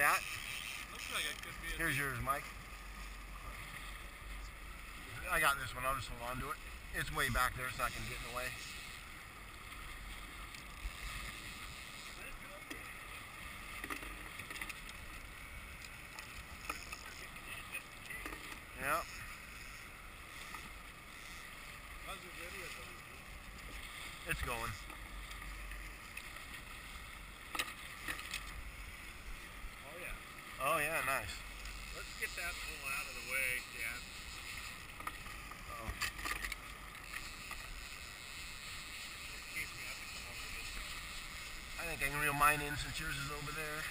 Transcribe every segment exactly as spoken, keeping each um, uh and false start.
cat. Looks like it could be a Here's yours, Mike. I got this one. I'll just hold on to it. It's way back there, so I can get in the way. Yeah. How's your video going? It's going. Oh yeah. Oh yeah, nice. Let's get that pull out of the way, Dad. Uh-oh. In case we have to come over this way. I think I can reel mine in since yours is over there.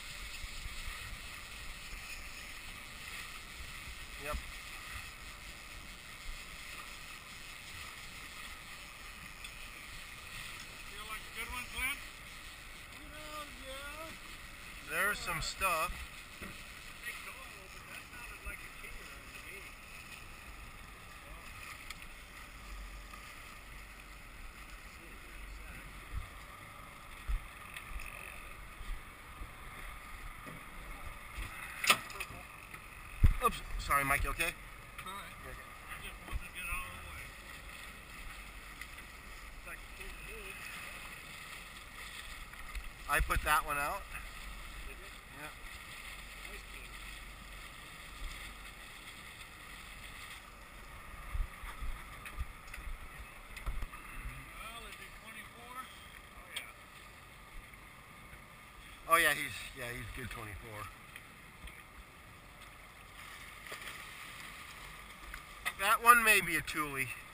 Yep. Feel like a good one, Clint? You know, yeah. There's some stuff. Big dog, but that sounded like a killer to me. Oops. Sorry, Mike. You okay? Alright. You're okay. I just wanted to get out of the way. It's like a cool move. I put that one out. Did you? Yeah. Nice move. Well, is he twenty-four? Oh yeah. Oh yeah, he's yeah he's good twenty-four. That one may be a Thule.